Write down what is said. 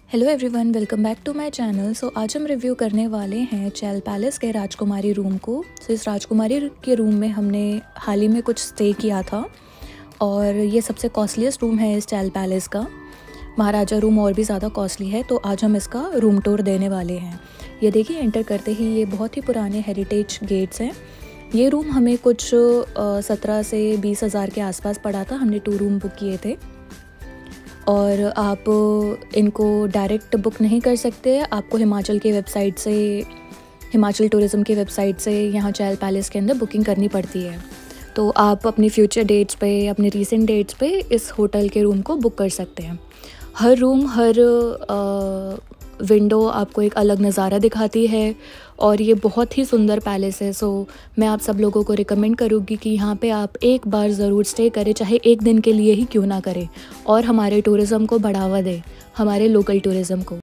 Hello everyone, welcome back to my channel. So आज हम review करने वाले हैं चैल पैलेस के राजकुमारी रूम को। सो इस राजकुमारी के रूम में हमने हाल ही में कुछ स्टे किया था और ये सबसे कॉस्टलीस्ट रूम है इस चैल पैलेस का। महाराजा रूम और भी ज़्यादा कॉस्टली है, तो आज हम इसका रूम टूर देने वाले हैं। ये देखिए, एंटर करते ही ये बहुत ही पुराने हेरिटेज गेट्स हैं। ये रूम हमें कुछ 17 से 20 हज़ार के आसपास पड़ा था। हमने 2 रूम बुक किए थे और आप इनको डायरेक्ट बुक नहीं कर सकते। आपको हिमाचल टूरिज़्म की वेबसाइट से यहाँ चैल पैलेस के अंदर बुकिंग करनी पड़ती है। तो आप अपनी फ्यूचर डेट्स पे, अपने रीसेंट डेट्स पे इस होटल के रूम को बुक कर सकते हैं। हर रूम, हर विंडो आपको एक अलग नज़ारा दिखाती है और ये बहुत ही सुंदर पैलेस है। सो मैं आप सब लोगों को रिकमेंड करूँगी कि यहाँ पे आप एक बार ज़रूर स्टे करें, चाहे एक दिन के लिए ही क्यों ना करें, और हमारे टूरिज़्म को बढ़ावा दें, हमारे लोकल टूरिज़्म को।